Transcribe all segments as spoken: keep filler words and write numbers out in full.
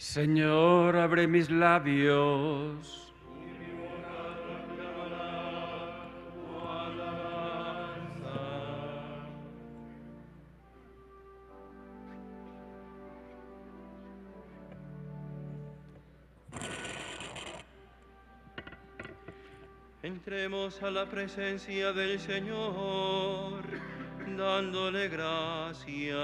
Señor, abre mis labios. Entremos a la presencia del Señor, dándole gracias.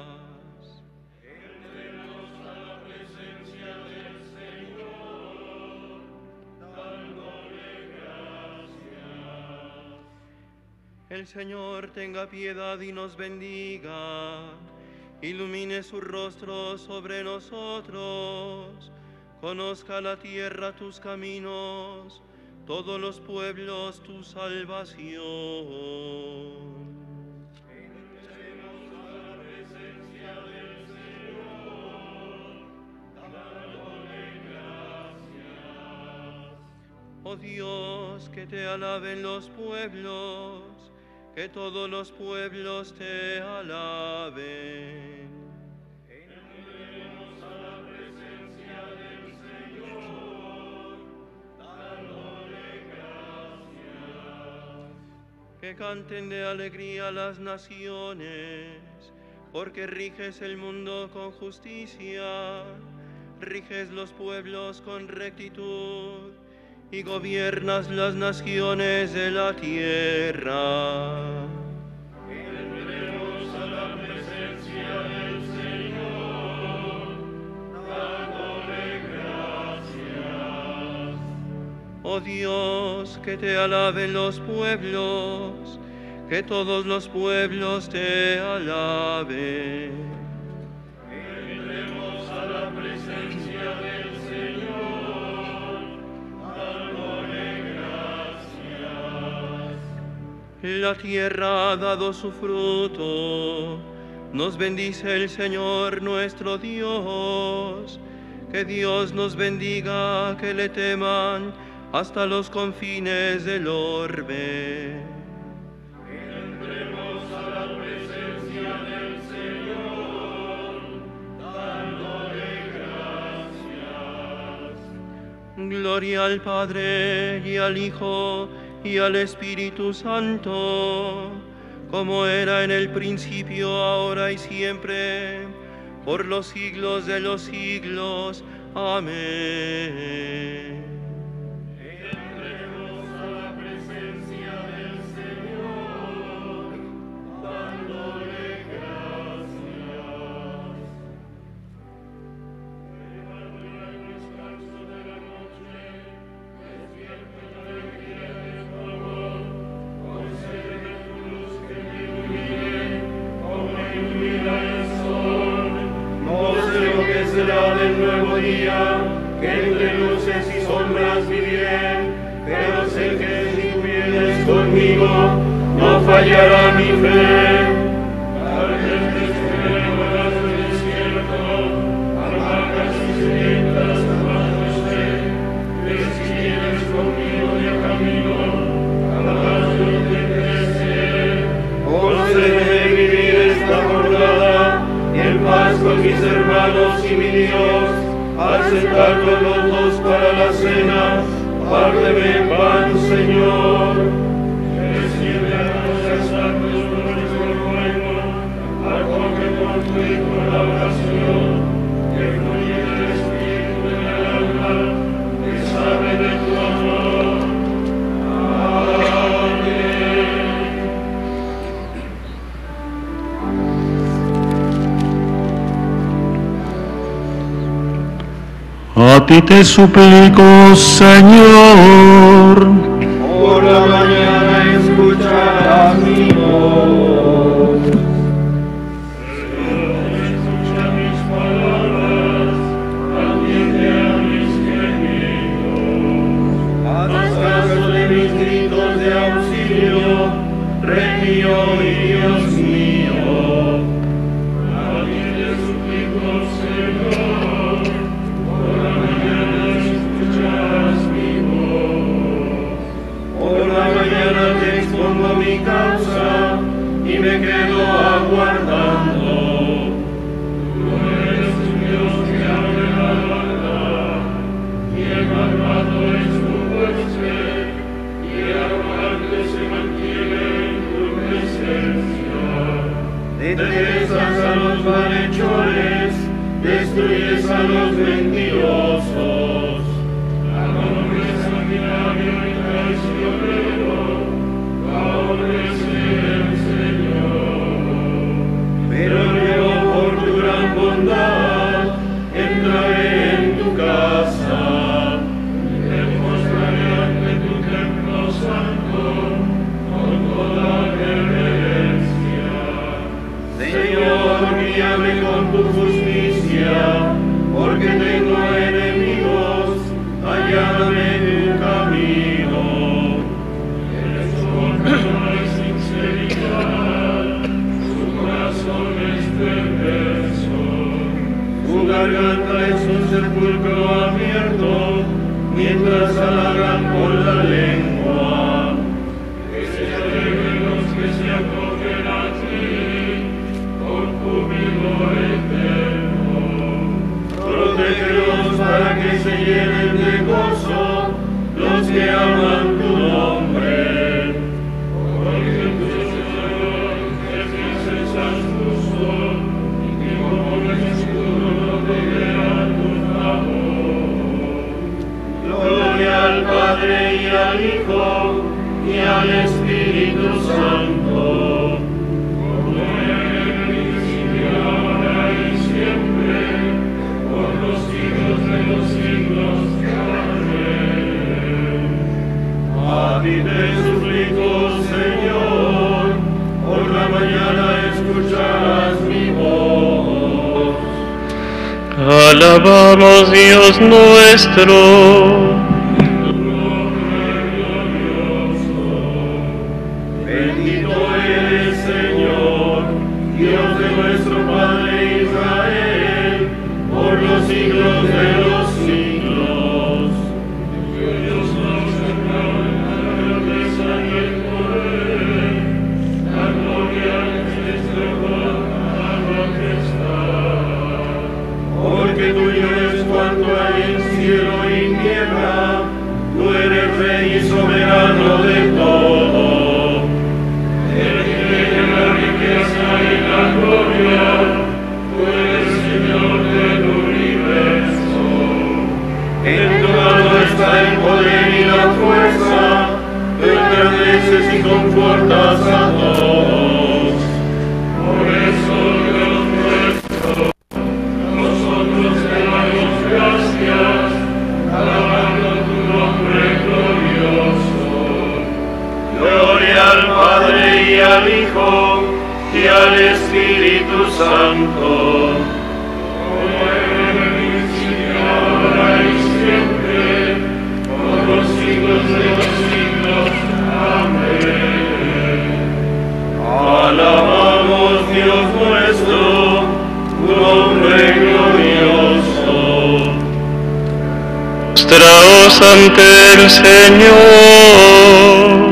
Entremos a la presencia del Señor, dándole gracias. El Señor tenga piedad y nos bendiga, ilumine su rostro sobre nosotros, conozca la tierra tus caminos, todos los pueblos tu salvación. Entremos a la presencia del Señor, dándole gracias. Oh Dios, que te alaben los pueblos, que todos los pueblos te alaben. Entremos a la presencia del Señor, dándole gracias. Que canten de alegría las naciones, porque riges el mundo con justicia, riges los pueblos con rectitud y gobiernas las naciones de la tierra. Entremos a la presencia del Señor, dándole gracias. Oh Dios, que te alaben los pueblos, que todos los pueblos te alaben. Entremos a la presencia del Señor, dándole gracias. La tierra ha dado su fruto, nos bendice el Señor nuestro Dios. Que Dios nos bendiga, que le teman hasta los confines del orbe. Entremos a la presencia del Señor, dándole gracias. Gloria al Padre y al Hijo y al Espíritu Santo, como era en el principio, ahora y siempre, por los siglos de los siglos. Amén. Entremos a la presencia del Señor, dándole gracias. Levante el descanso de la noche, despierta la alegría de tu amor, concédeme tu luz que me ilumine, como ilumina el sol. No sé lo que será del nuevo día, que entre luces y sombras viviré, pero sé que si tú vienes conmigo, no fallará mi fe. Tal vez te espere horas del desierto, hamacas y sedientas jamás no esté, pero si vienes conmigo de camino, jamás yo tendré sed. Concédeme vivir esta jornada en paz con mis hermanos y mi Dios. Al sentarnos los dos para la cena, párteme en pan, Señor. Que siempre a nuestras santos por nuestro ruego, acoge por tu Hijo la oración, que fluye del Espíritu de la alma, que sabe de tu amor. Amén. A ti te suplico, Señor, Por la mañana escucharás mi voz. Señor, escucha mis palabras, atiende a mis gemidos. Haz caso de mis gritos de auxilio, Rey mío y Dios mío. A ti te suplico, Señor, por la mañana escucharás mi voz. Por la mañana te expongo mi causa y me quedo aguardando. Tú eres un Dios que abre la detestas a los malhechores, destruyes a los mentirosos. Aborreces sanguinario y traicionero, aborrece el Señor. Pero yo por tu gran bondad entraré en tu casa, me mostraré ante tu templo santo con toda reverencia. Señor, guíame con tu justicia, porque tengo enemigos, alláname tu camino. Eres honra y sinceridad, su corazón es perverso. Tu garganta es un sepulcro abierto, mientras halagan con la lengua. Que se alegren los que se acogen a ti, con júbilo eterno. Protégelos para que se llenen de gozo los que aman tu nombre. Porque tu Señor es mi cesar tu sol, y que como un escudo te vea tu favor. Gloria al Padre y al Hijo y al Espíritu Santo, como era en el principio, ahora y siempre, por los siglos de los siglos. Amén. A ti te suplico, Señor, por la mañana escucharás mi voz. Alabamos Dios nuestro. Bendito eres, Señor, Dios de nuestro Padre Israel, por los siglos de los siglos. Dios nos sembró en la grandeza y el poder, la gloria es nuestro la majestad. Porque tuyo es cuanto hay en cielo y tierra, tú eres Rey y soberano de todo. En tu mano está el poder y la fuerza, tú engrandeces y confortas a todos. Por eso, Dios nuestro, nosotros te damos gracias, alabando tu nombre glorioso. Gloria al Padre y al Hijo y al Espíritu Santo, como era en el principio, ahora y siempre, por los siglos de los siglos. Amén. Alabamos, Dios nuestro, tu nombre glorioso. Postraos ante el Señor.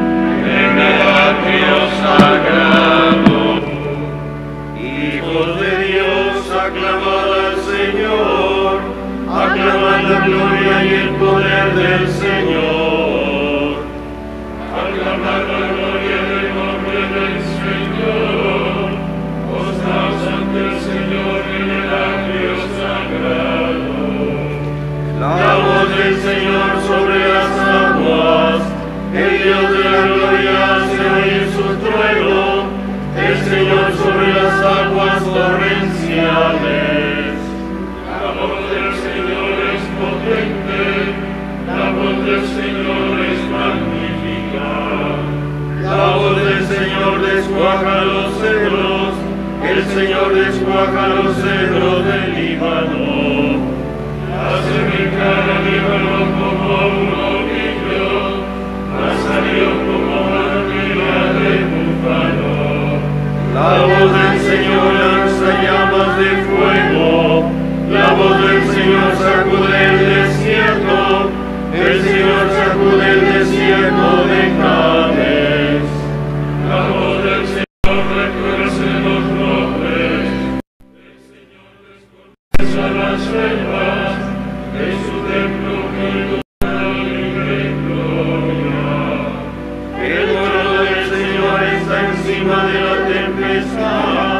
Aclamad la gloria y el poder del Señor. Aclamad la gloria del nombre del Señor. Postraos ante el Señor en el atrio sagrado. La voz del Señor sobre las aguas, el Dios de la gloria hace oír su trueno, el Señor sobre las aguas torrenciales. La voz del Señor es potente, la voz del Señor es magnífica. La voz del Señor descuaja los cedros, el Señor descuaja los cedros del Líbano. Hace brincar al Líbano como un ovillo, ha salido como manguera de búfalo. La voz del Señor lanza llamas de fuego, la voz del Señor sacude el desierto, el Señor sacude el desierto de Cades. La voz del Señor retuerce los robles, el Señor descorteza las selvas, en su templo que ilumina libre gloria. El trono del Señor está encima de la tempestad.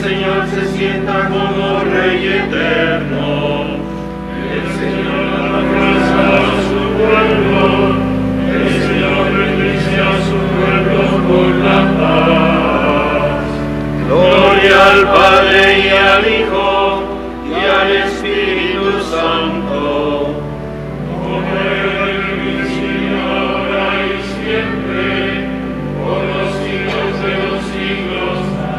Señor se sienta como Rey eterno. El Señor da fuerza a su pueblo. El Señor bendice a su pueblo con la paz. Gloria al Padre y al Hijo y al Espíritu Santo, como era en el principio, ahora y siempre, por los siglos de los siglos.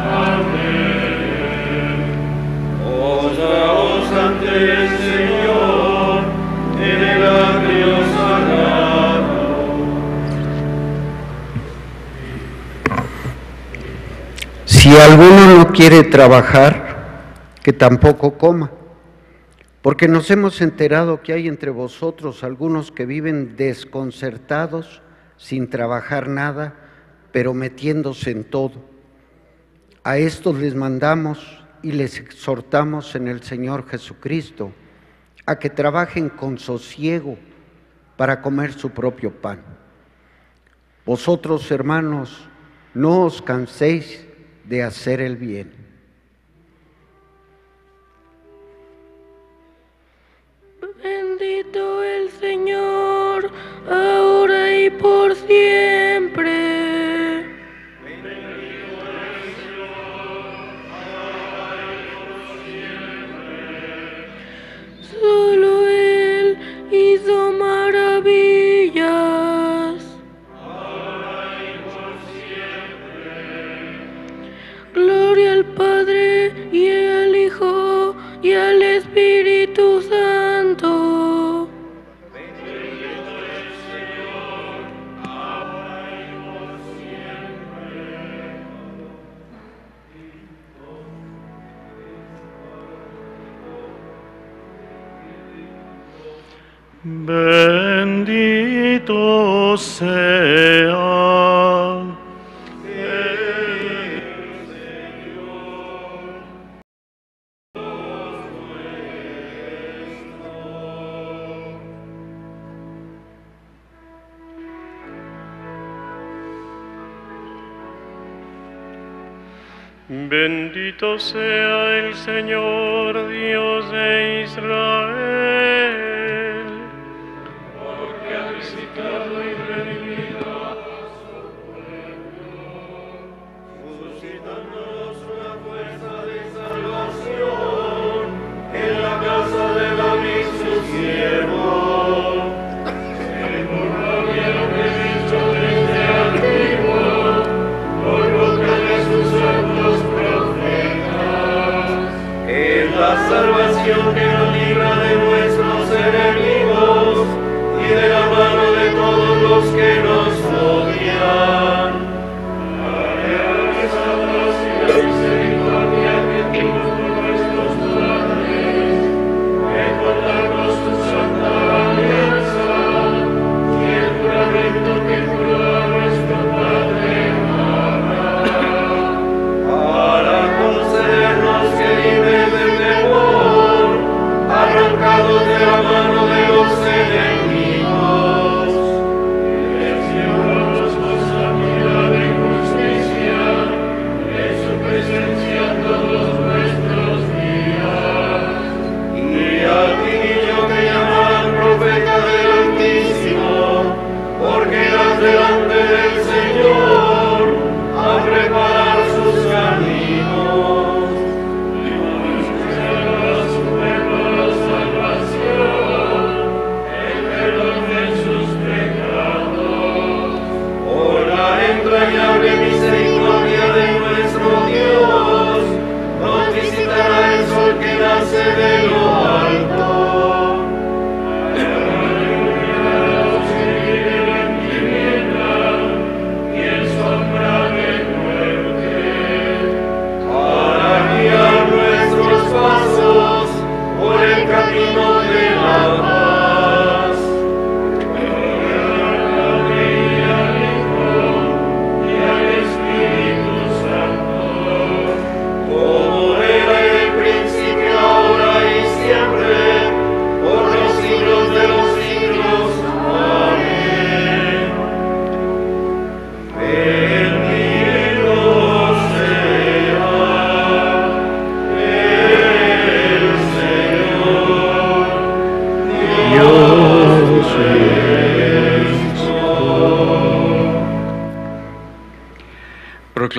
Amén. Osaos ante el Señor en el atrio sagrado. Si alguno no quiere trabajar, que tampoco coma, porque nos hemos enterado que hay entre vosotros algunos que viven desconcertados, sin trabajar nada, pero metiéndose en todo. A estos les mandamos y les exhortamos en el Señor Jesucristo a que trabajen con sosiego para comer su propio pan. Vosotros, hermanos, no os canséis de hacer el bien. Bendito el Señor, ahora y por siempre. Bendito el Señor, ahora y por siempre. Solo Él hizo maravillas. Ahora y por siempre. Gloria al Padre y al Hijo y al Espíritu Santo. Bendito el Señor, ahora y por siempre. Bendito sea Bendito sea el Señor, Dios de Israel, Porque ha visitado y redimido a su pueblo, suscitándonos una fuerza de salvación en la casa de David su siervo. según lo bien que dicho desde antiguo, por boca de sus santos profetas. Es la salvación que nos libra de nuestros enemigos y de la mano de todos los que nos odian. Realizados y la misericordia que tuvo con nuestros padres, recordamos su santa alianza y el juramento que juró a nuestro padre Abraham, Para concedernos que libres del temor, arrancados de la mano de los enemigos, ejerciéramos con santidad y justicia en su presencia todos nuestros días. y al niño que llamarán profeta del Altísimo, porque irás delante del Señor a preparar sus caminos. Será su pueblo la salvación, el perdón de sus pecados. Por la entrañable misericordia de nuestro Dios, nos visitará el sol que nace de lo alto. Los que viven en tiniebla y en sombra de muerte, Para guiar nuestros pasos por el camino de la paz. Padre y al Hijo y al Espíritu Santo, Como era en el principio, ahora y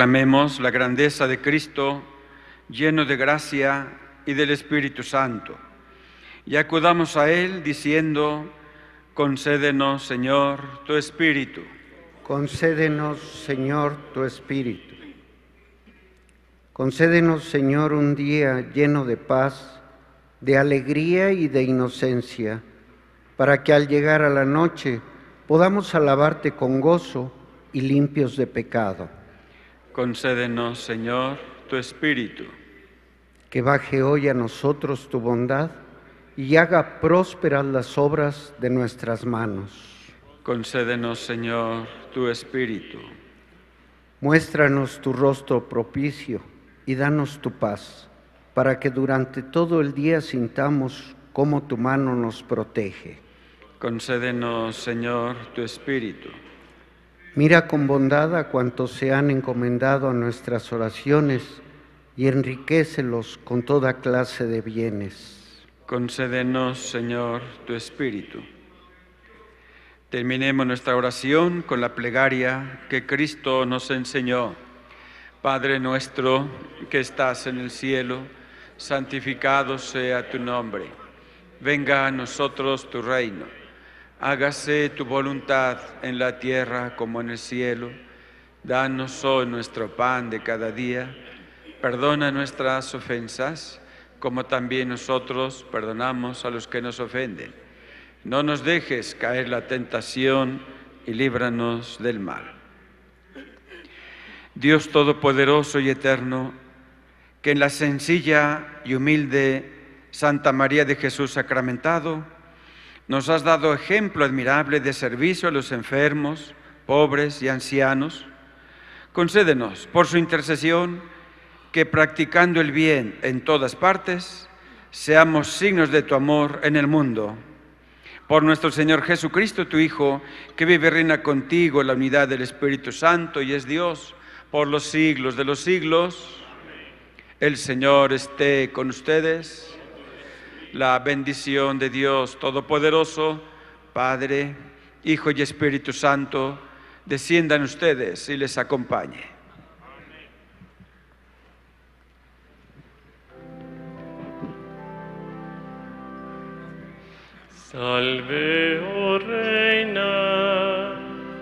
Proclamemos la grandeza de Cristo, lleno de gracia y del Espíritu Santo, y acudamos a Él diciendo: concédenos, Señor, tu Espíritu. Concédenos, Señor, tu Espíritu. Concédenos, Señor, un día lleno de paz, de alegría y de inocencia, para que al llegar a la noche podamos alabarte con gozo y limpios de pecado. Concédenos, Señor, tu Espíritu. Que baje hoy a nosotros tu bondad y haga prósperas las obras de nuestras manos. Concédenos, Señor, tu Espíritu. Muéstranos tu rostro propicio y danos tu paz, para que durante todo el día sintamos cómo tu mano nos protege. Concédenos, Señor, tu Espíritu. Mira con bondad a cuantos se han encomendado a nuestras oraciones y enriquécelos con toda clase de bienes. Concédenos, Señor, tu Espíritu. Terminemos nuestra oración con la plegaria que Cristo nos enseñó. Padre nuestro que estás en el cielo, santificado sea tu nombre. Venga a nosotros tu reino. Hágase tu voluntad en la tierra como en el cielo. Danos hoy nuestro pan de cada día. Perdona nuestras ofensas, como también nosotros perdonamos a los que nos ofenden. No nos dejes caer en la tentación y líbranos del mal. Dios Todopoderoso y Eterno, que en la sencilla y humilde Santa María de Jesús sacramentado, nos has dado ejemplo admirable de servicio a los enfermos, pobres y ancianos. Concédenos, por su intercesión, que practicando el bien en todas partes, seamos signos de tu amor en el mundo. Por nuestro Señor Jesucristo, tu Hijo, que vive y reina contigo en la unidad del Espíritu Santo y es Dios por los siglos de los siglos. El Señor esté con ustedes. La bendición de Dios Todopoderoso, Padre, Hijo y Espíritu Santo, desciendan ustedes y les acompañe. Salve, oh Reina.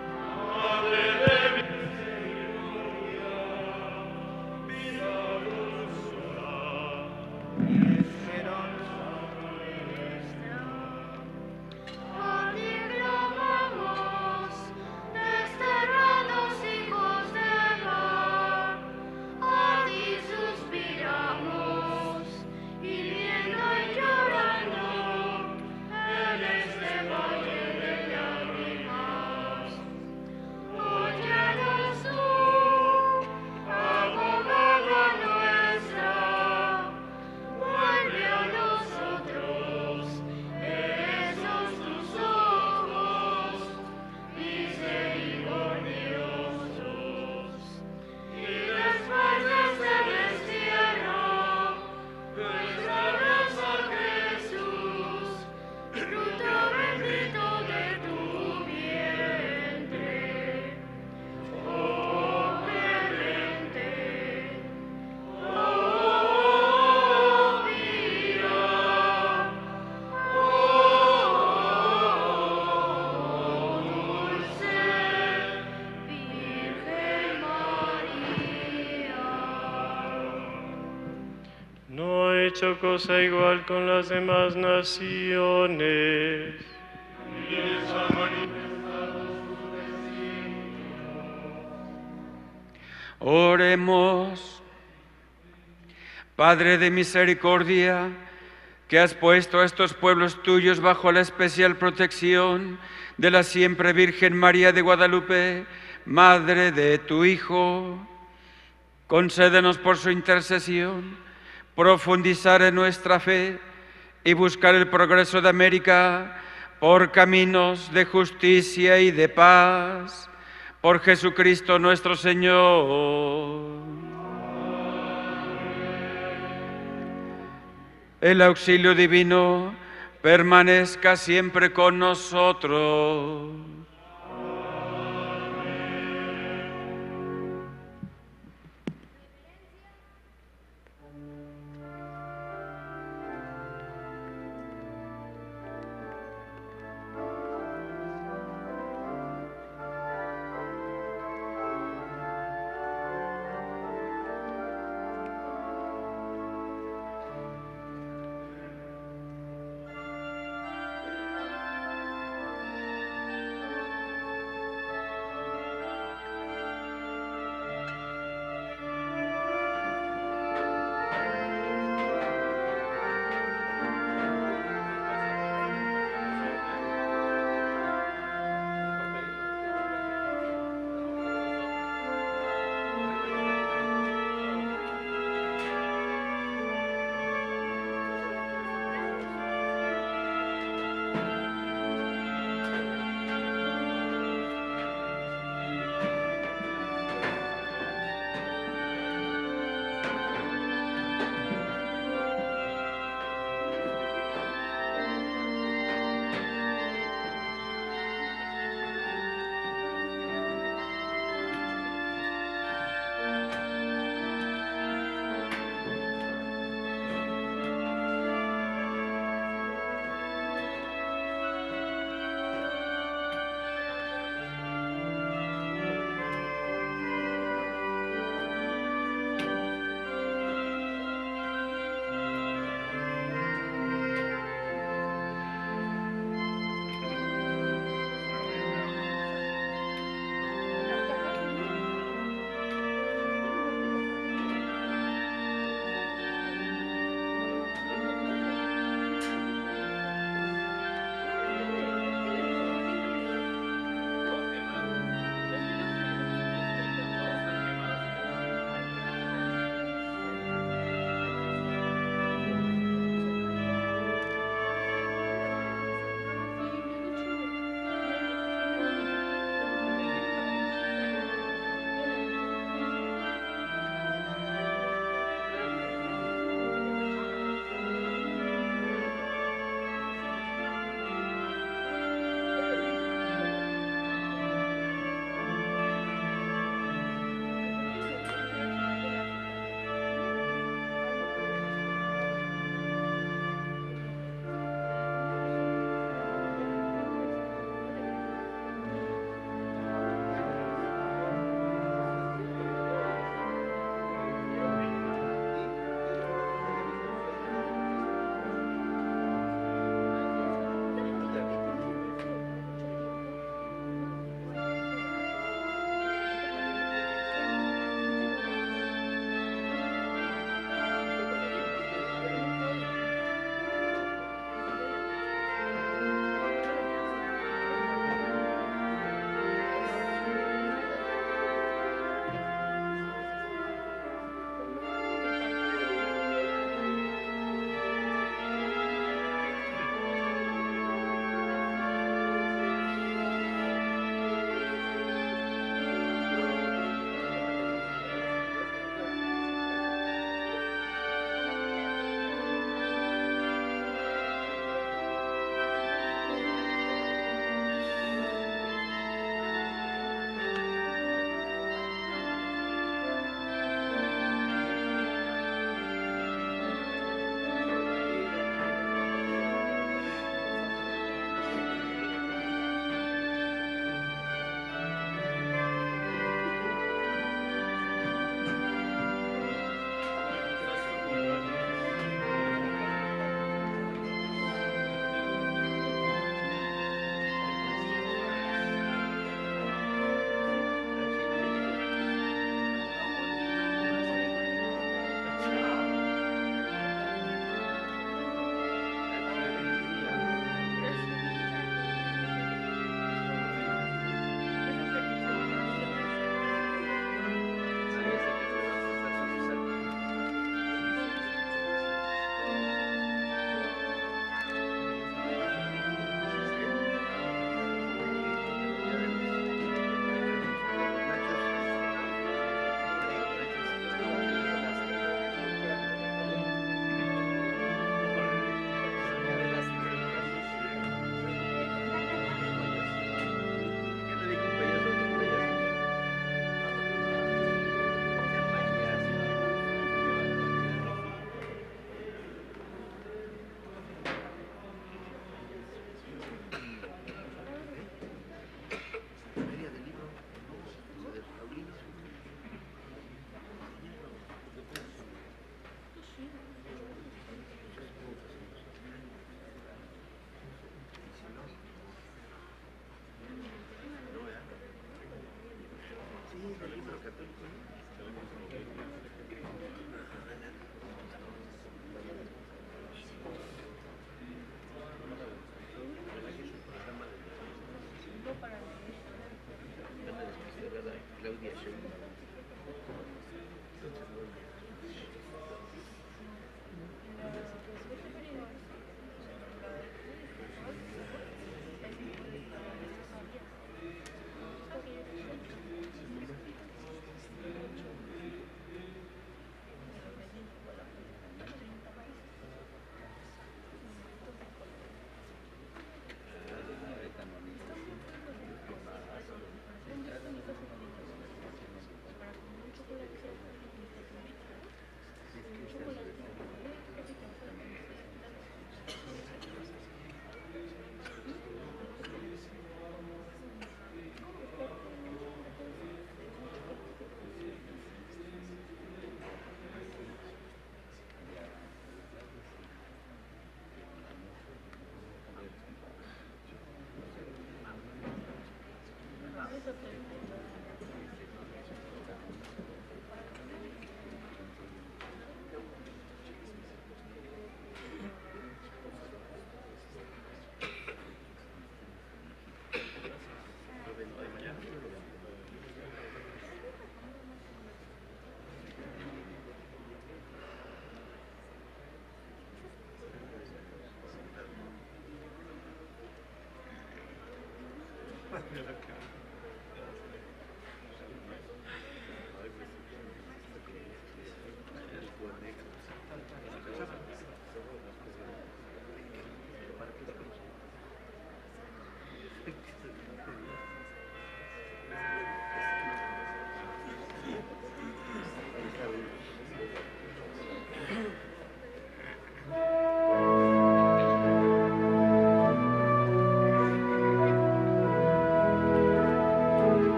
No he hecho cosa igual con las demás naciones. Oremos. Padre de misericordia, que has puesto a estos pueblos tuyos bajo la especial protección de la siempre Virgen María de Guadalupe, Madre de tu Hijo, concédenos por su intercesión profundizar en nuestra fe y buscar el progreso de América por caminos de justicia y de paz. Por Jesucristo nuestro Señor. El auxilio divino permanezca siempre con nosotros.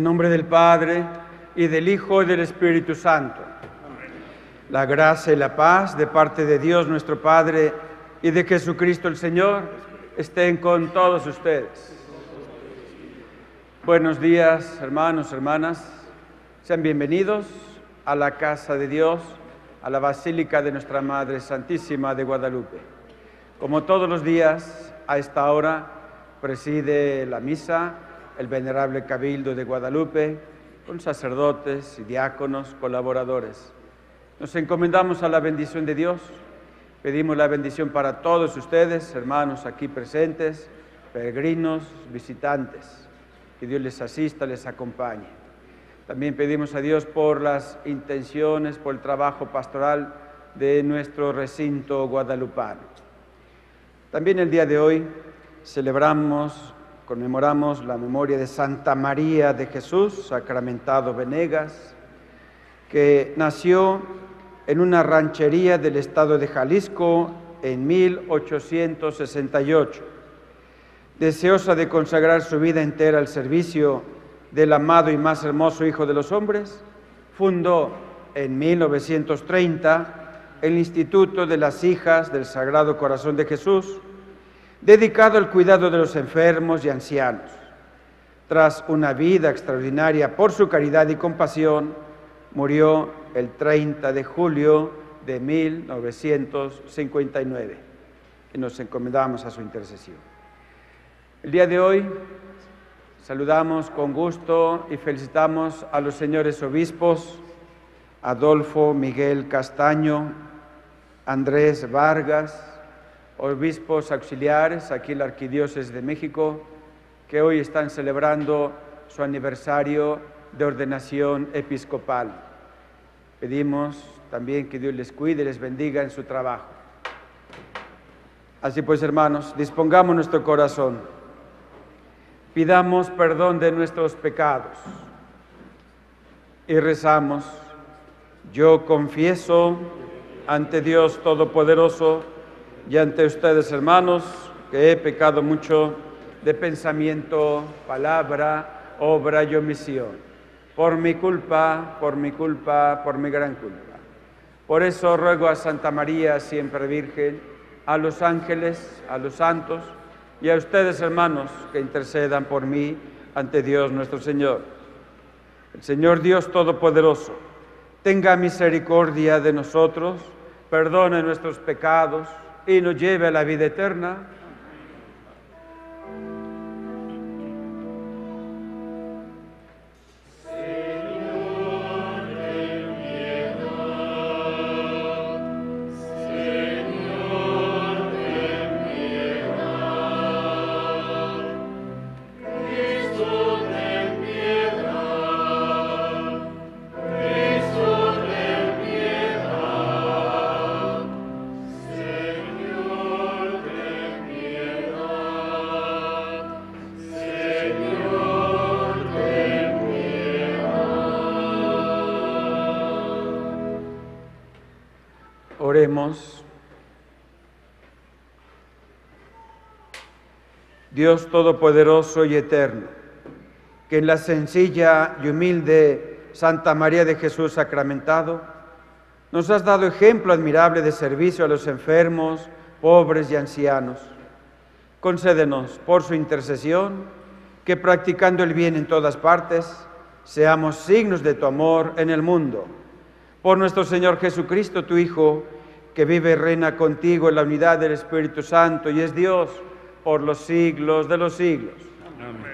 nombre del Padre, y del Hijo, y del Espíritu Santo. La gracia y la paz de parte de Dios nuestro Padre y de Jesucristo el Señor estén con todos ustedes. Buenos días, hermanos, hermanas. Sean bienvenidos a la casa de Dios, a la Basílica de Nuestra Madre Santísima de Guadalupe. Como todos los días, a esta hora preside la misa el Venerable Cabildo de Guadalupe, con sacerdotes y diáconos colaboradores. Nos encomendamos a la bendición de Dios. Pedimos la bendición para todos ustedes, hermanos aquí presentes, peregrinos, visitantes. Que Dios les asista, les acompañe. También pedimos a Dios por las intenciones, por el trabajo pastoral de nuestro recinto guadalupano. También el día de hoy celebramos, conmemoramos la memoria de Santa María de Jesús, sacramentado Venegas, que nació en una ranchería del estado de Jalisco en mil ochocientos sesenta y ocho. Deseosa de consagrar su vida entera al servicio del amado y más hermoso Hijo de los hombres, fundó en mil novecientos treinta el Instituto de las Hijas del Sagrado Corazón de Jesús, dedicado al cuidado de los enfermos y ancianos. Tras una vida extraordinaria por su caridad y compasión, murió el treinta de julio de mil novecientos cincuenta y nueve, y nos encomendamos a su intercesión. El día de hoy saludamos con gusto y felicitamos a los señores obispos Adolfo Miguel Castaño, Andrés Vargas, obispos auxiliares aquí en la Arquidiócesis de México, que hoy están celebrando su aniversario de ordenación episcopal. Pedimos también que Dios les cuide y les bendiga en su trabajo. Así pues, hermanos, dispongamos nuestro corazón, pidamos perdón de nuestros pecados y rezamos: yo confieso ante Dios Todopoderoso y ante ustedes, hermanos, que he pecado mucho de pensamiento, palabra, obra y omisión, por mi culpa, por mi culpa, por mi gran culpa. Por eso ruego a Santa María, siempre Virgen, a los ángeles, a los santos y a ustedes, hermanos, que intercedan por mí ante Dios nuestro Señor. El Señor Dios Todopoderoso tenga misericordia de nosotros, perdone nuestros pecados y nos lleve a la vida eterna. Oremos. Dios Todopoderoso y Eterno, que en la sencilla y humilde Santa María de Jesús sacramentado, nos has dado ejemplo admirable de servicio a los enfermos, pobres y ancianos. Concédenos, por su intercesión, que practicando el bien en todas partes, seamos signos de tu amor en el mundo. Por nuestro Señor Jesucristo, tu Hijo, que vive y reina contigo en la unidad del Espíritu Santo y es Dios por los siglos de los siglos. Amén.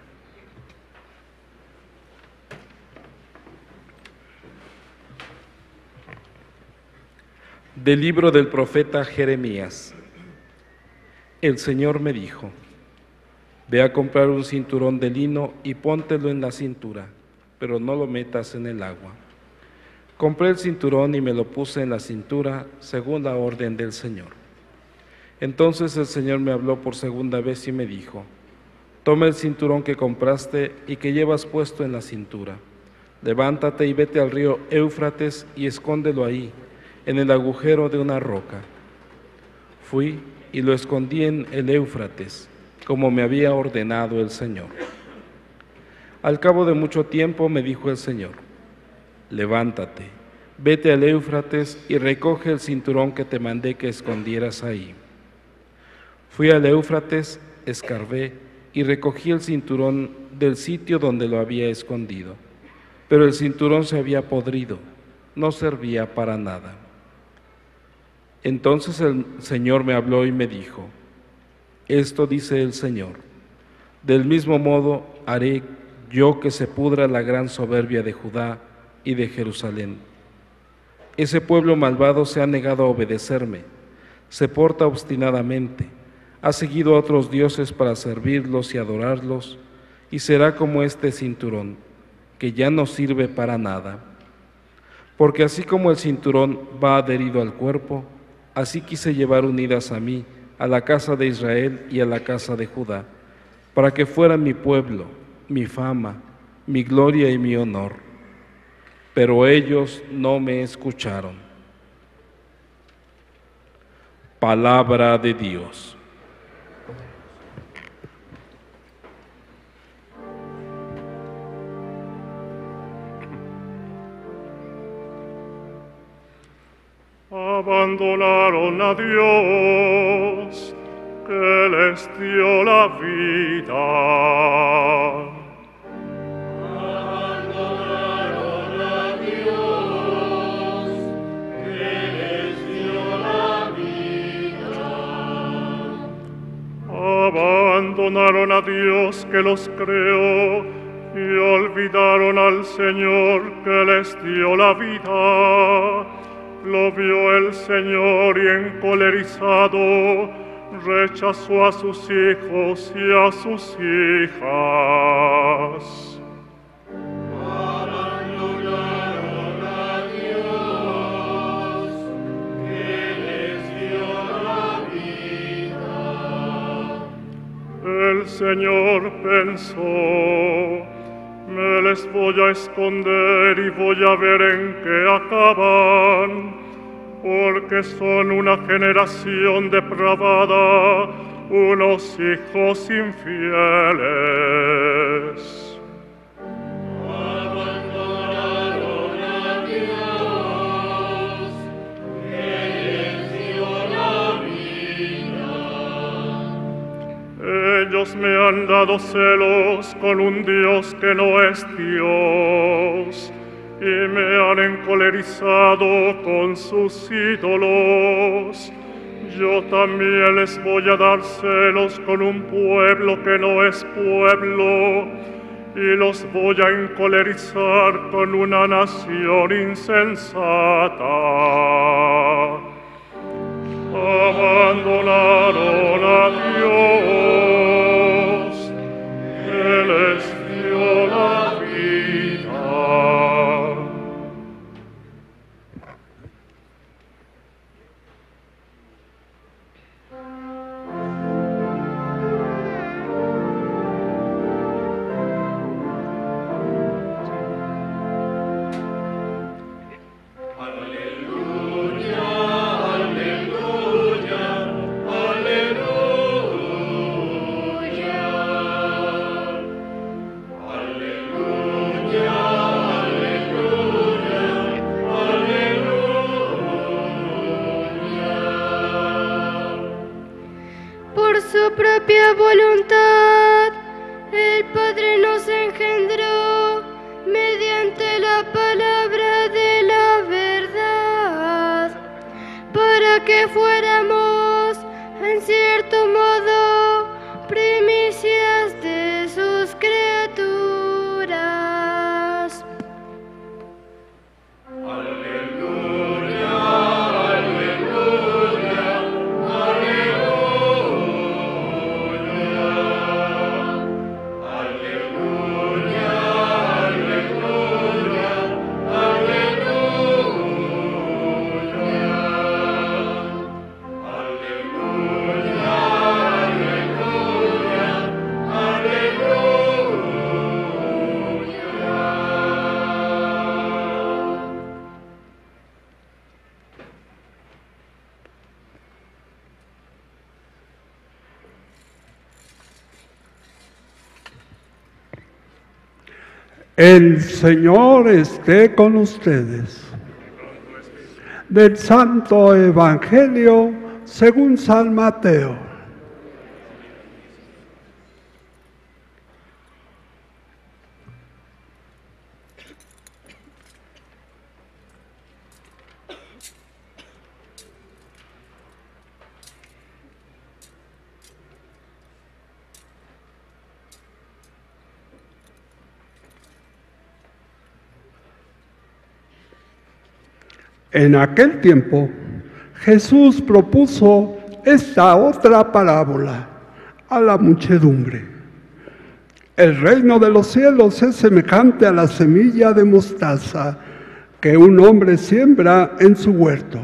Del libro del profeta Jeremías. El Señor me dijo: ve a comprar un cinturón de lino y póntelo en la cintura, pero no lo metas en el agua. Compré el cinturón y me lo puse en la cintura, según la orden del Señor. Entonces el Señor me habló por segunda vez y me dijo: toma el cinturón que compraste y que llevas puesto en la cintura. Levántate y vete al río Éufrates y escóndelo ahí, en el agujero de una roca. Fui y lo escondí en el Éufrates, como me había ordenado el Señor. Al cabo de mucho tiempo me dijo el Señor: levántate, vete al Éufrates y recoge el cinturón que te mandé que escondieras ahí. Fui al Éufrates, escarbé y recogí el cinturón del sitio donde lo había escondido, pero el cinturón se había podrido, no servía para nada. Entonces el Señor me habló y me dijo: esto dice el Señor, del mismo modo haré yo que se pudra la gran soberbia de Judá y de Jerusalén. Ese pueblo malvado se ha negado a obedecerme, se porta obstinadamente, ha seguido a otros dioses para servirlos y adorarlos, y será como este cinturón, que ya no sirve para nada. Porque así como el cinturón va adherido al cuerpo, así quise llevar unidas a mí, a la casa de Israel y a la casa de Judá, para que fueran mi pueblo, mi fama, mi gloria y mi honor. Pero ellos no me escucharon. Palabra de Dios. Abandonaron a Dios, que les dio la vida. Abandonaron a Dios, que les dio la vida. Abandonaron a Dios que los creó y olvidaron al Señor que les dio la vida. Lo vio el Señor y encolerizado rechazó a sus hijos y a sus hijas. Abandonaron a Dios, que les dio la vida. El Señor pensó: me les voy a esconder y voy a ver en qué acaban, porque son una generación depravada, unos hijos infieles. Abandonaron a Dios, que les dio la vida. Ellos me han dado celos con un Dios que no es Dios, y me han encolerizado con sus ídolos. Yo también les voy a dar celos con un pueblo que no es pueblo, y los voy a encolerizar con una nación insensata. Abandonaron a Dios, que les dio la vida. Propia voluntad, el Padre nos engendró mediante la palabra de la verdad, para que fuéramos, en cierto modo, primicias de sus criaturas. Aleluya, El Señor esté con ustedes. Del Santo Evangelio según San Mateo. En aquel tiempo, Jesús propuso esta otra parábola a la muchedumbre. El reino de los cielos es semejante a la semilla de mostaza que un hombre siembra en su huerto.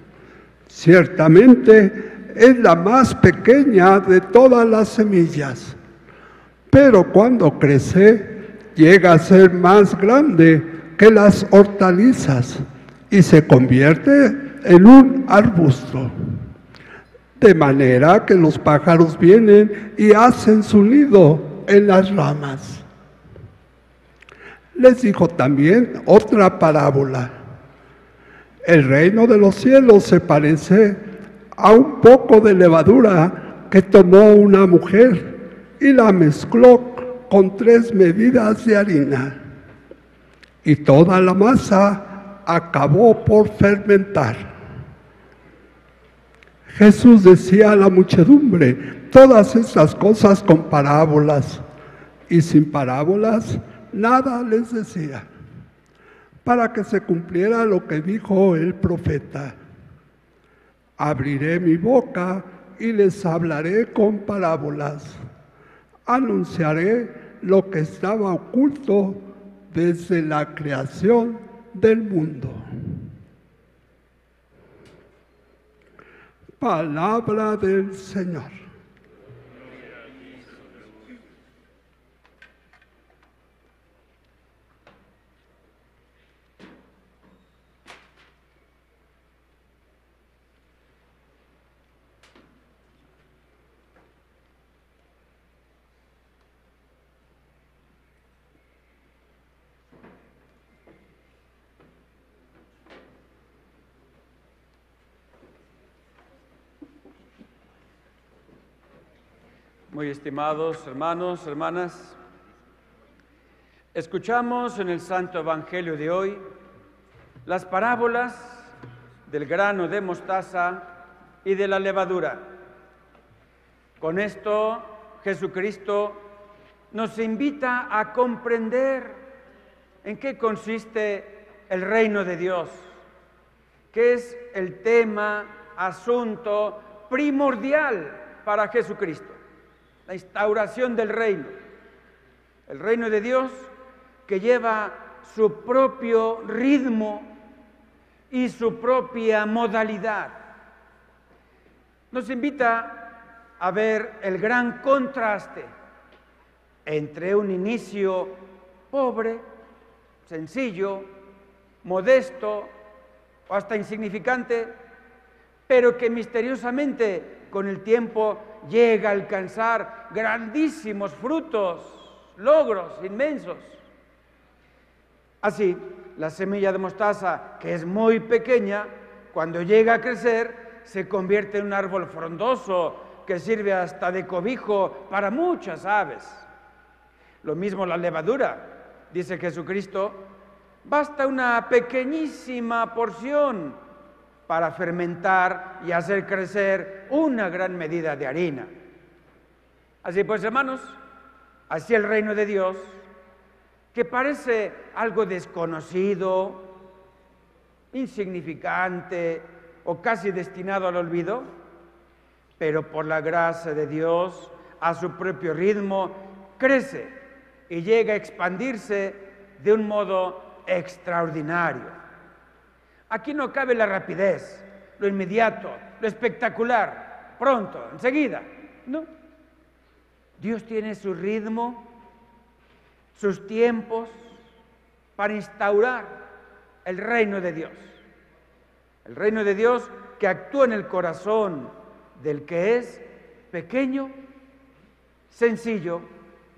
Ciertamente es la más pequeña de todas las semillas, pero cuando crece llega a ser más grande que las hortalizas y se convierte en un arbusto, de manera que los pájaros vienen y hacen su nido en las ramas. Les dijo también otra parábola. El reino de los cielos se parece a un poco de levadura que tomó una mujer y la mezcló con tres medidas de harina, y toda la masa acabó por fermentar. Jesús decía a la muchedumbre todas estas cosas con parábolas, y sin parábolas nada les decía, para que se cumpliera lo que dijo el profeta: abriré mi boca y les hablaré con parábolas, anunciaré lo que estaba oculto desde la creación del mundo. Palabra del Señor. Muy estimados hermanos, hermanas, escuchamos en el Santo Evangelio de hoy las parábolas del grano de mostaza y de la levadura. Con esto, Jesucristo nos invita a comprender en qué consiste el reino de Dios, que es el tema, asunto primordial para Jesucristo. La instauración del reino, el reino de Dios que lleva su propio ritmo y su propia modalidad. Nos invita a ver el gran contraste entre un inicio pobre, sencillo, modesto o hasta insignificante, pero que misteriosamente con el tiempo llega a alcanzar grandísimos frutos, logros inmensos. Así, la semilla de mostaza, que es muy pequeña, cuando llega a crecer, se convierte en un árbol frondoso que sirve hasta de cobijo para muchas aves. Lo mismo la levadura, dice Jesucristo, basta una pequeñísima porción para fermentar y hacer crecer una gran medida de harina. Así pues, hermanos, así el reino de Dios, que parece algo desconocido, insignificante o casi destinado al olvido, pero por la gracia de Dios, a su propio ritmo, crece y llega a expandirse de un modo extraordinario. Aquí no cabe la rapidez, lo inmediato, lo espectacular, pronto, enseguida. No. Dios tiene su ritmo, sus tiempos para instaurar el reino de Dios. El reino de Dios que actúa en el corazón del que es pequeño, sencillo,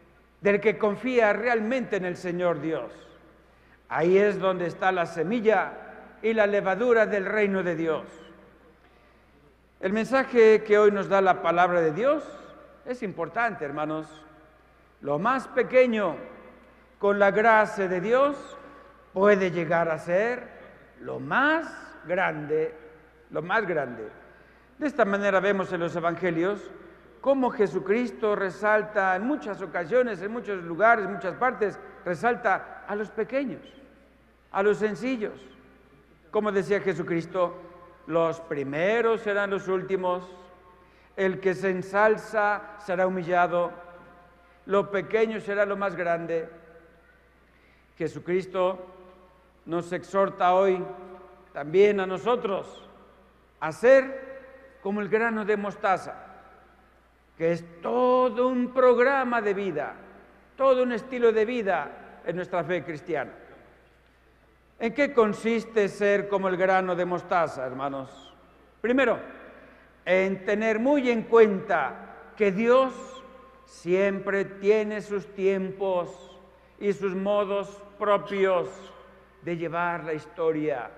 del que confía realmente en el Señor Dios. Ahí es donde está la semilla y la levadura del reino de Dios. El mensaje que hoy nos da la palabra de Dios es importante, hermanos. Lo más pequeño, con la gracia de Dios, puede llegar a ser lo más grande, lo más grande. De esta manera vemos en los evangelios cómo Jesucristo resalta en muchas ocasiones, en muchos lugares, en muchas partes, resalta a los pequeños, a los sencillos. Como decía Jesucristo, los primeros serán los últimos, el que se ensalza será humillado, lo pequeño será lo más grande. Jesucristo nos exhorta hoy también a nosotros a ser como el grano de mostaza, que es todo un programa de vida, todo un estilo de vida en nuestra fe cristiana. ¿En qué consiste ser como el grano de mostaza, hermanos? Primero, en tener muy en cuenta que Dios siempre tiene sus tiempos y sus modos propios de llevar la historia.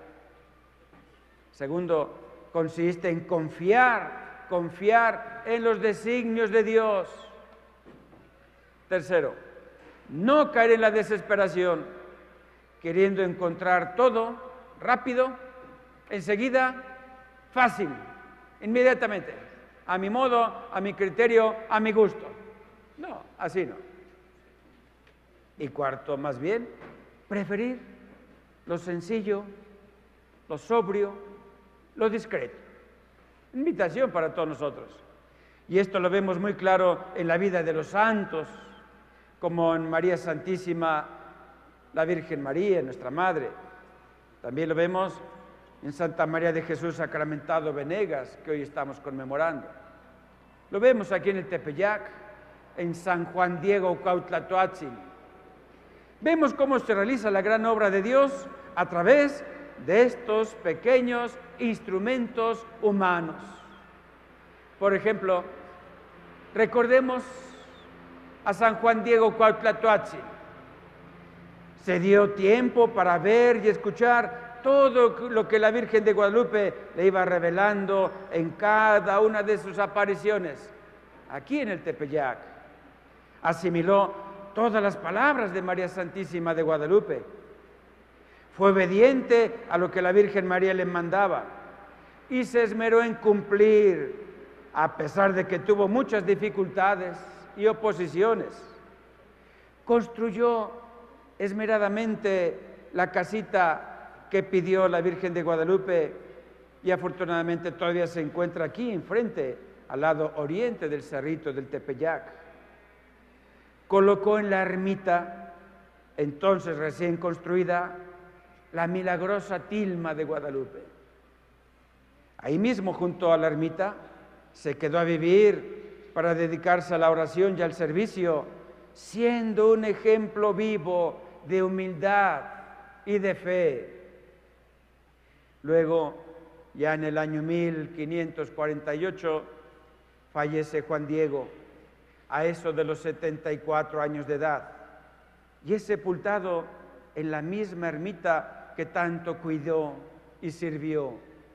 Segundo, consiste en confiar, confiar en los designios de Dios. Tercero, no caer en la desesperación, queriendo encontrar todo rápido, enseguida, fácil, inmediatamente, a mi modo, a mi criterio, a mi gusto. No, así no. Y cuarto, más bien, preferir lo sencillo, lo sobrio, lo discreto. Invitación para todos nosotros. Y esto lo vemos muy claro en la vida de los santos, como en María Santísima, la Virgen María, nuestra Madre. También lo vemos en Santa María de Jesús Sacramentado Venegas, que hoy estamos conmemorando. Lo vemos aquí en el Tepeyac, en San Juan Diego Cuauhtlatoatzin. Vemos cómo se realiza la gran obra de Dios a través de estos pequeños instrumentos humanos. Por ejemplo, recordemos a San Juan Diego Cuauhtlatoatzin. Se dio tiempo para ver y escuchar todo lo que la Virgen de Guadalupe le iba revelando en cada una de sus apariciones, aquí en el Tepeyac. Asimiló todas las palabras de María Santísima de Guadalupe. Fue obediente a lo que la Virgen María le mandaba y se esmeró en cumplir, a pesar de que tuvo muchas dificultades y oposiciones. Construyó esmeradamente la casita que pidió la Virgen de Guadalupe y afortunadamente todavía se encuentra aquí enfrente, al lado oriente del cerrito del Tepeyac. Colocó en la ermita, entonces recién construida, la milagrosa tilma de Guadalupe. Ahí mismo, junto a la ermita, se quedó a vivir para dedicarse a la oración y al servicio, siendo un ejemplo vivo de humildad y de fe. Luego, ya en el año mil quinientos cuarenta y ocho, fallece Juan Diego, a eso de los setenta y cuatro años de edad, y es sepultado en la misma ermita que tanto cuidó y sirvió.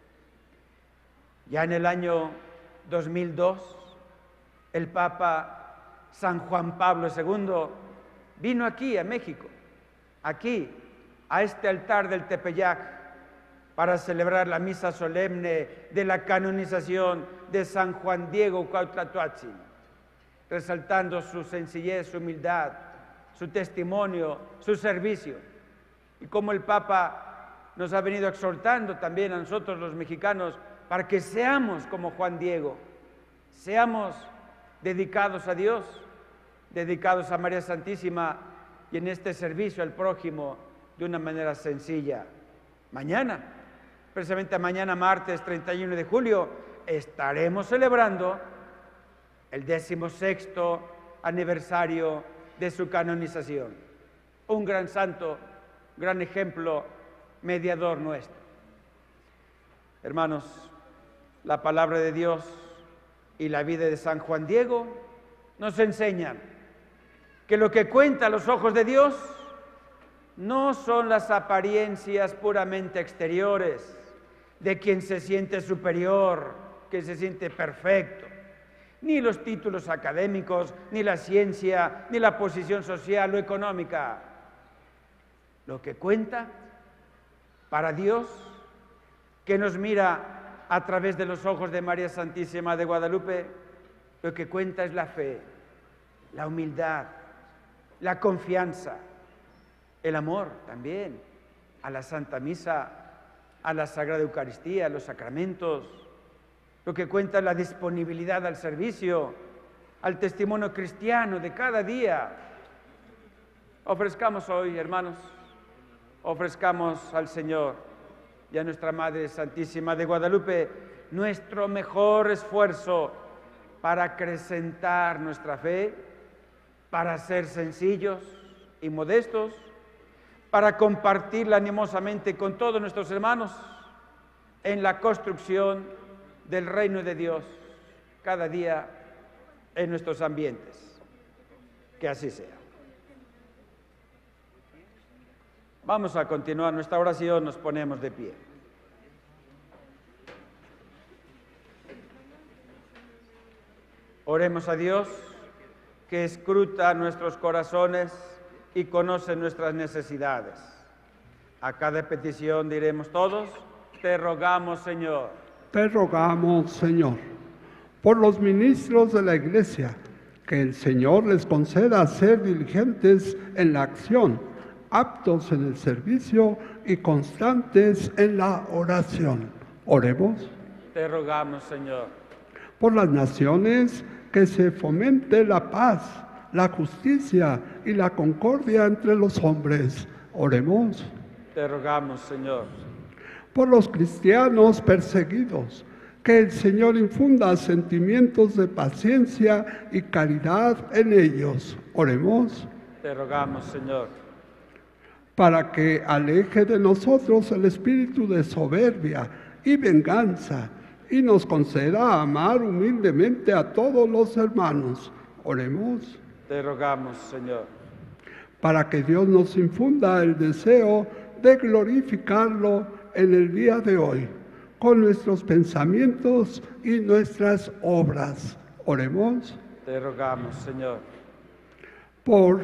Ya en el año dos mil dos, el Papa San Juan Pablo segundo vino aquí a México, aquí, a este altar del Tepeyac, para celebrar la misa solemne de la canonización de San Juan Diego Cuauhtlatoatzin, resaltando su sencillez, su humildad, su testimonio, su servicio. Y como el Papa nos ha venido exhortando también a nosotros los mexicanos para que seamos como Juan Diego, seamos dedicados a Dios, dedicados a María Santísima y en este servicio al prójimo de una manera sencilla. Mañana, precisamente mañana martes treinta y uno de julio, estaremos celebrando el decimosexto aniversario de su canonización. Un gran santo, gran ejemplo, mediador nuestro. Hermanos, la palabra de Dios y la vida de San Juan Diego nos enseñan que lo que cuenta a los ojos de Dios no son las apariencias puramente exteriores de quien se siente superior, que se siente perfecto, ni los títulos académicos, ni la ciencia, ni la posición social o económica. Lo que cuenta para Dios, que nos mira a través de los ojos de María Santísima de Guadalupe, lo que cuenta es la fe, la humildad, la confianza, el amor también a la Santa Misa, a la Sagrada Eucaristía, a los sacramentos. Lo que cuenta es la disponibilidad al servicio, al testimonio cristiano de cada día. Ofrezcamos hoy, hermanos, ofrezcamos al Señor y a nuestra Madre Santísima de Guadalupe nuestro mejor esfuerzo para acrecentar nuestra fe, para ser sencillos y modestos, para compartirla animosamente con todos nuestros hermanos en la construcción del reino de Dios cada día en nuestros ambientes. Que así sea. Vamos a continuar nuestra oración, nos ponemos de pie. Oremos a Dios, que escruta nuestros corazones y conoce nuestras necesidades. A cada petición diremos todos: te rogamos, Señor. Te rogamos, Señor, por los ministros de la Iglesia, que el Señor les conceda ser diligentes en la acción, aptos en el servicio y constantes en la oración. Oremos. Te rogamos, Señor. Por las naciones, que se fomente la paz, la justicia y la concordia entre los hombres. Oremos. Te rogamos, Señor. Por los cristianos perseguidos, que el Señor infunda sentimientos de paciencia y caridad en ellos. Oremos. Te rogamos, Señor. Para que aleje de nosotros el espíritu de soberbia y venganza y nos conceda amar humildemente a todos los hermanos. Oremos. Te rogamos, Señor. Para que Dios nos infunda el deseo de glorificarlo en el día de hoy, con nuestros pensamientos y nuestras obras. Oremos. Te rogamos, Señor. Por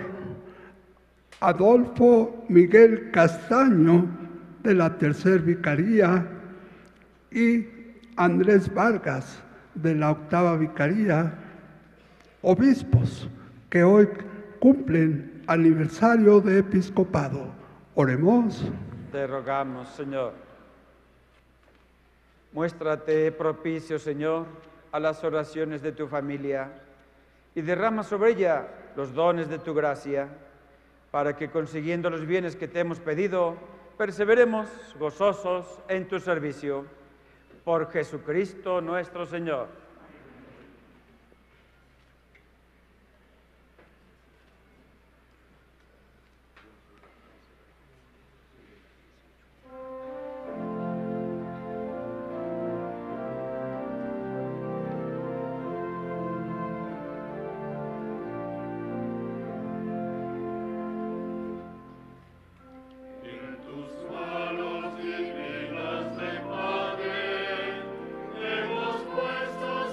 Adolfo Miguel Castaño, de la Tercer Vicaría, y Andrés Vargas, de la Octava Vicaría, obispos que hoy cumplen aniversario de episcopado. Oremos. Te rogamos, Señor. Muéstrate propicio, Señor, a las oraciones de tu familia y derrama sobre ella los dones de tu gracia, para que consiguiendo los bienes que te hemos pedido, perseveremos gozosos en tu servicio. Por Jesucristo nuestro Señor. Manos divinas de Padre, hemos puesto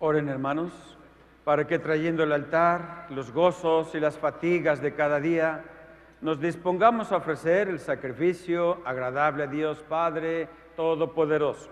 Oren, hermanos, para que trayendo el altar, los gozos y las fatigas de cada día, nos dispongamos a ofrecer el sacrificio agradable a Dios Padre Todopoderoso.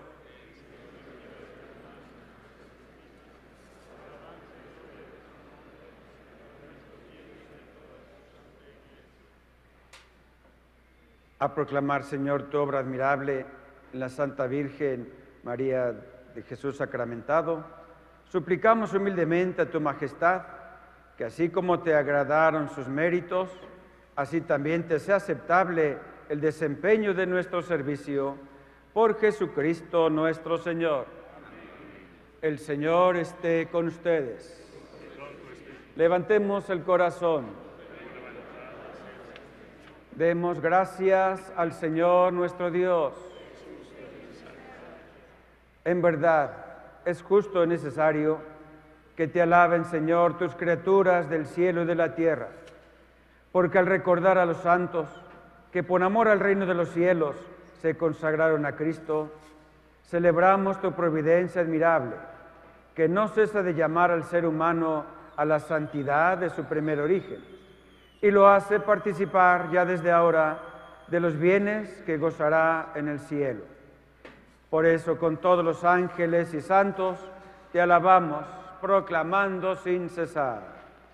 A proclamar, Señor, tu obra admirable en la Santa Virgen María de Jesús sacramentado, suplicamos humildemente a tu majestad que así como te agradaron sus méritos, así también te sea aceptable el desempeño de nuestro servicio por Jesucristo nuestro Señor. El Señor esté con ustedes. Levantemos el corazón. Demos gracias al Señor nuestro Dios. En verdad, es justo y necesario que te alaben, Señor, tus criaturas del cielo y de la tierra, porque al recordar a los santos que por amor al reino de los cielos se consagraron a Cristo, celebramos tu providencia admirable, que no cesa de llamar al ser humano a la santidad de su primer origen, y lo hace participar ya desde ahora de los bienes que gozará en el cielo. Por eso, con todos los ángeles y santos, te alabamos, proclamando sin cesar.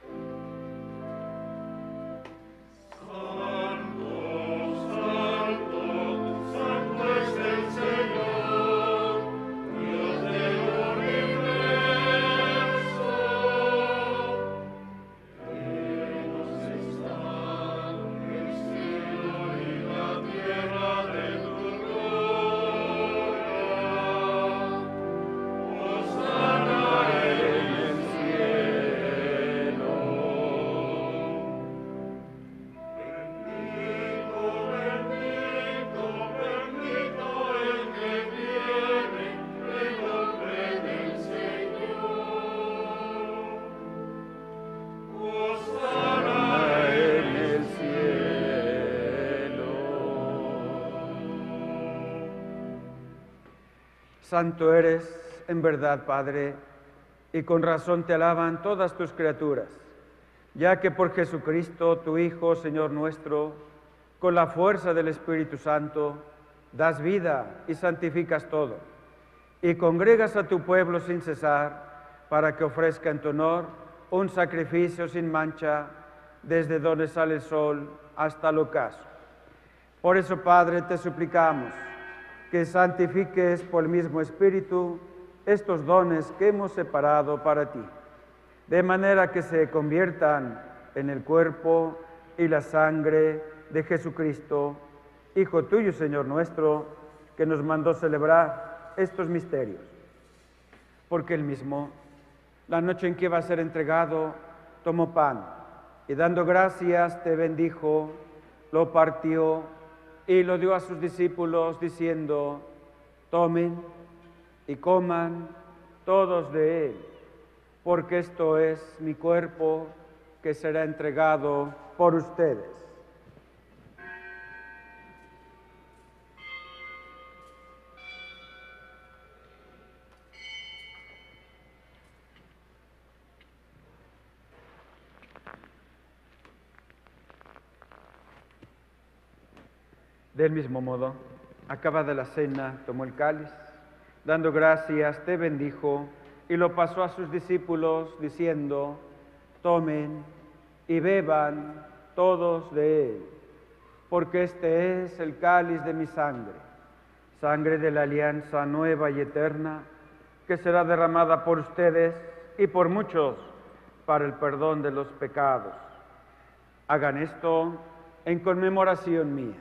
Santo eres, en verdad, Padre, y con razón te alaban todas tus criaturas, ya que por Jesucristo, tu Hijo, Señor nuestro, con la fuerza del Espíritu Santo, das vida y santificas todo, y congregas a tu pueblo sin cesar, para que ofrezca en tu honor un sacrificio sin mancha, desde donde sale el sol hasta el ocaso. Por eso, Padre, te suplicamos que santifiques por el mismo Espíritu estos dones que hemos separado para ti, de manera que se conviertan en el cuerpo y la sangre de Jesucristo, Hijo tuyo, Señor nuestro, que nos mandó celebrar estos misterios. Porque él mismo, la noche en que iba a ser entregado, tomó pan y dando gracias te bendijo, lo partió y lo dio a sus discípulos diciendo: tomen y coman todos de él, porque esto es mi cuerpo que será entregado por ustedes. Del mismo modo, acabada la cena, tomó el cáliz, dando gracias, te bendijo y lo pasó a sus discípulos, diciendo: tomen y beban todos de él, porque este es el cáliz de mi sangre, sangre de la alianza nueva y eterna, que será derramada por ustedes y por muchos para el perdón de los pecados. Hagan esto en conmemoración mía.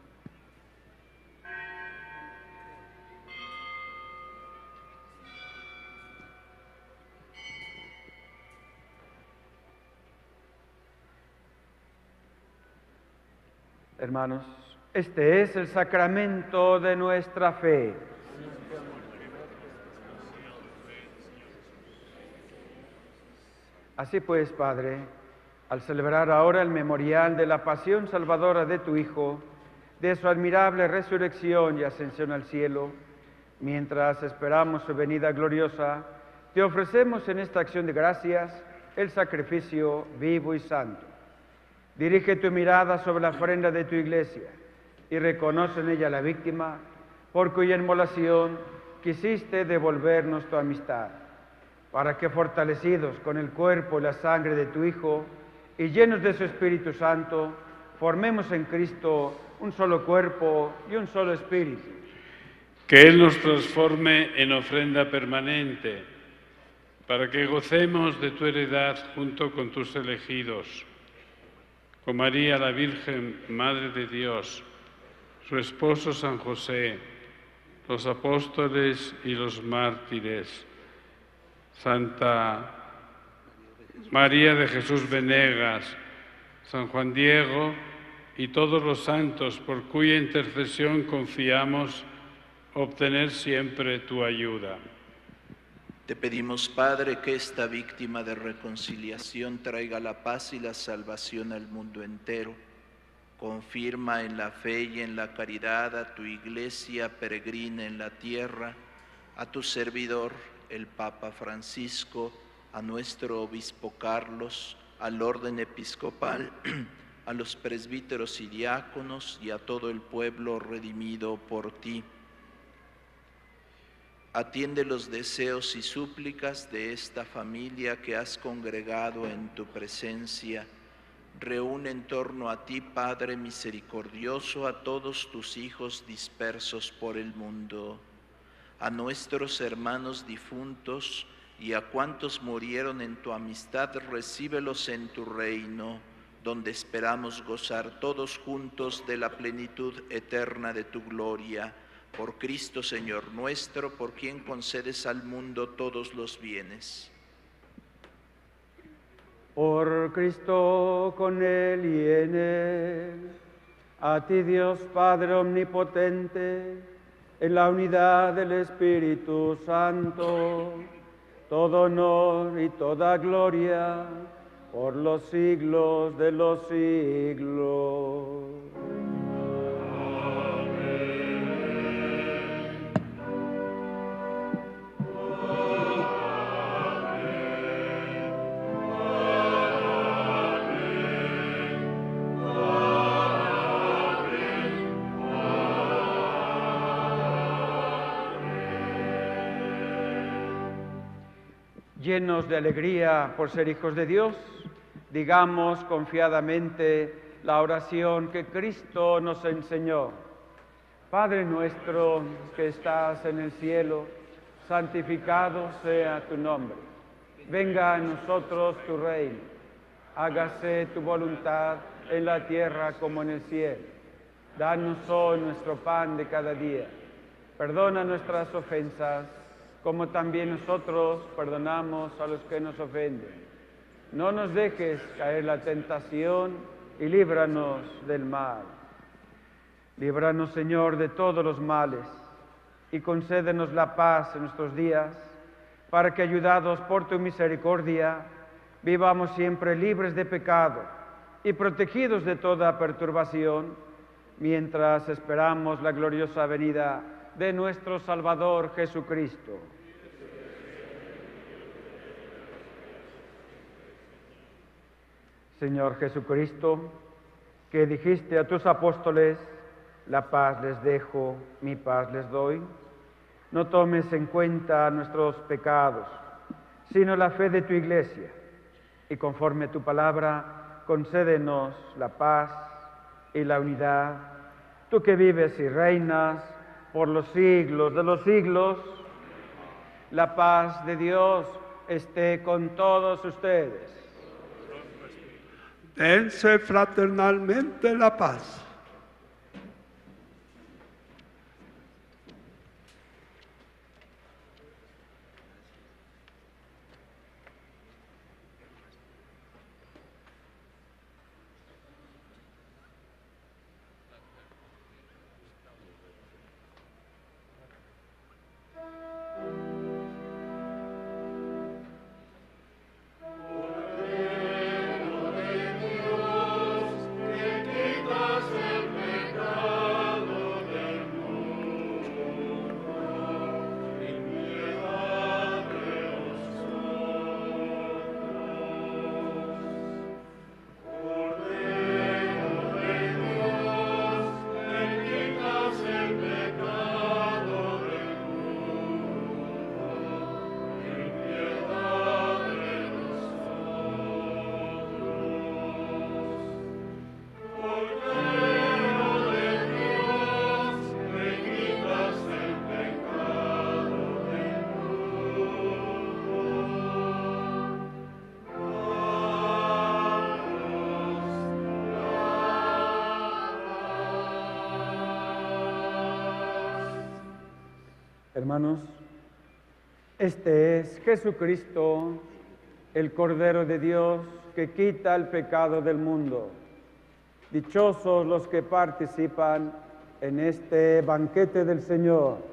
Hermanos, este es el sacramento de nuestra fe. Así pues, Padre, al celebrar ahora el memorial de la pasión salvadora de tu Hijo, de su admirable resurrección y ascensión al cielo, mientras esperamos su venida gloriosa, te ofrecemos en esta acción de gracias el sacrificio vivo y santo. Dirige tu mirada sobre la ofrenda de tu iglesia y reconoce en ella la víctima por cuya inmolación quisiste devolvernos tu amistad, para que fortalecidos con el cuerpo y la sangre de tu Hijo y llenos de su Espíritu Santo, formemos en Cristo un solo cuerpo y un solo espíritu. Que Él nos transforme en ofrenda permanente, para que gocemos de tu heredad junto con tus elegidos, con María la Virgen, Madre de Dios, su esposo San José, los apóstoles y los mártires, Santa María de Jesús Venegas, San Juan Diego y todos los santos por cuya intercesión confiamos obtener siempre tu ayuda. Te pedimos, Padre, que esta víctima de reconciliación traiga la paz y la salvación al mundo entero. Confirma en la fe y en la caridad a tu iglesia peregrina en la tierra, a tu servidor, el Papa Francisco, a nuestro obispo Carlos, al orden episcopal, a los presbíteros y diáconos y a todo el pueblo redimido por ti. Atiende los deseos y súplicas de esta familia que has congregado en tu presencia. Reúne en torno a ti, Padre misericordioso, a todos tus hijos dispersos por el mundo, a nuestros hermanos difuntos y a cuantos murieron en tu amistad, recíbelos en tu reino, donde esperamos gozar todos juntos de la plenitud eterna de tu gloria. Por Cristo Señor nuestro, por quien concedes al mundo todos los bienes. Por Cristo, con Él y en Él, a ti Dios Padre omnipotente, en la unidad del Espíritu Santo, todo honor y toda gloria por los siglos de los siglos. Llenos de alegría por ser hijos de Dios, digamos confiadamente la oración que Cristo nos enseñó. Padre nuestro que estás en el cielo, santificado sea tu nombre. Venga a nosotros tu reino. Hágase tu voluntad en la tierra como en el cielo. Danos hoy nuestro pan de cada día. Perdona nuestras ofensas, como también nosotros perdonamos a los que nos ofenden. No nos dejes caer en la tentación y líbranos del mal. Líbranos, Señor, de todos los males y concédenos la paz en nuestros días, para que, ayudados por tu misericordia, vivamos siempre libres de pecado y protegidos de toda perturbación, mientras esperamos la gloriosa venida de nuestro Salvador Jesucristo. Señor Jesucristo, que dijiste a tus apóstoles, la paz les dejo, mi paz les doy, no tomes en cuenta nuestros pecados, sino la fe de tu Iglesia, y conforme a tu palabra, concédenos la paz y la unidad, tú que vives y reinas por los siglos de los siglos. La paz de Dios esté con todos ustedes. Dense fraternalmente la paz. Cordero de Dios, que quitas el Hermanos, este es Jesucristo, el Cordero de Dios, que quita el pecado del mundo. Dichosos los que participan en este banquete del Señor.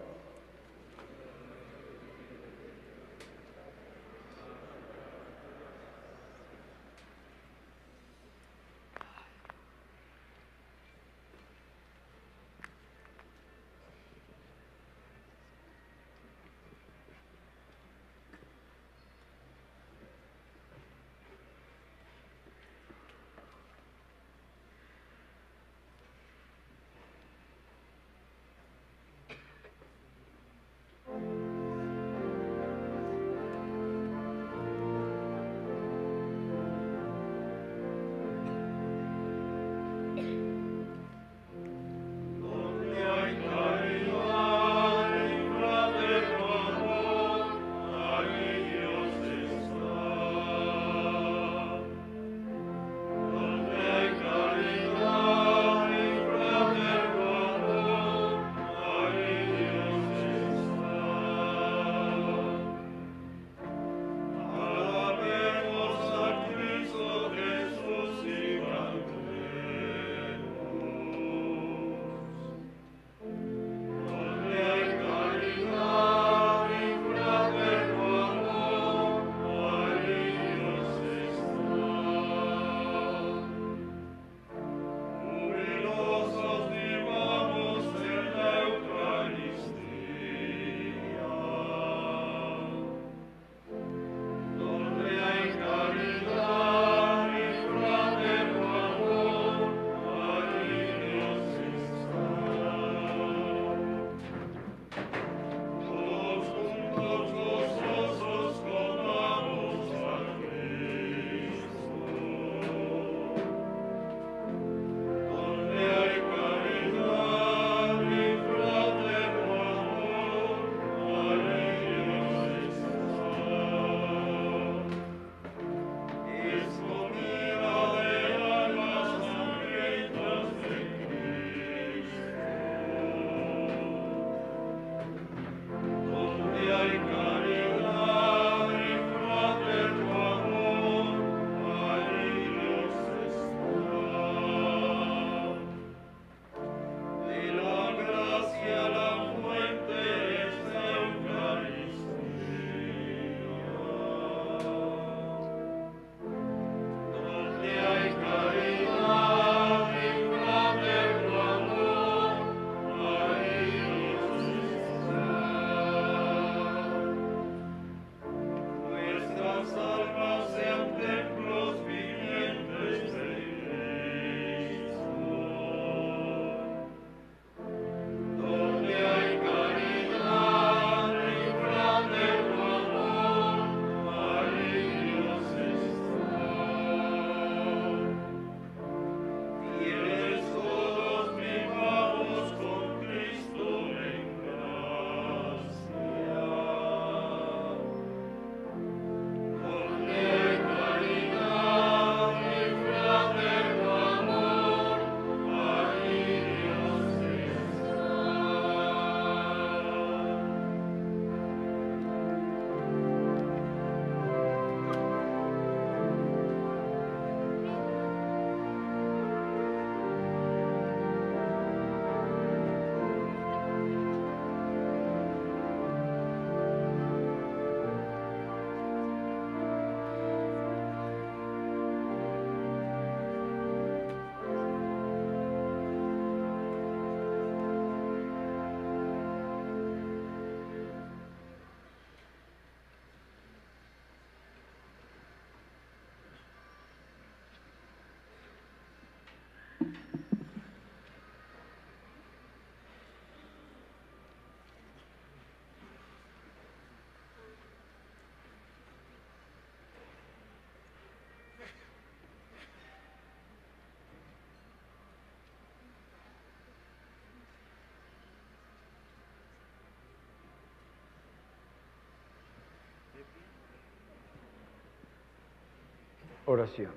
Oración.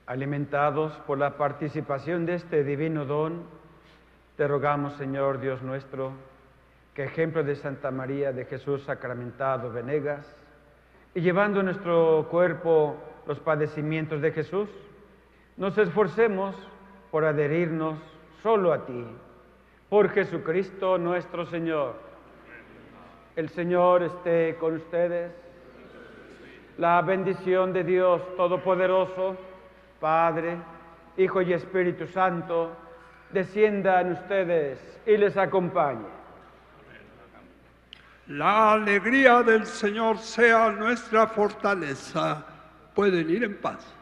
Alimentados por la participación de este divino don, te rogamos, Señor Dios nuestro, que ejemplo de Santa María de Jesús sacramentado venegas, y llevando en nuestro cuerpo los padecimientos de Jesús, nos esforcemos por adherirnos solo a ti. Por Jesucristo nuestro Señor. El Señor esté con ustedes. La bendición de Dios Todopoderoso, Padre, Hijo y Espíritu Santo, descienda en ustedes y les acompañe. La alegría del Señor sea nuestra fortaleza. Pueden ir en paz.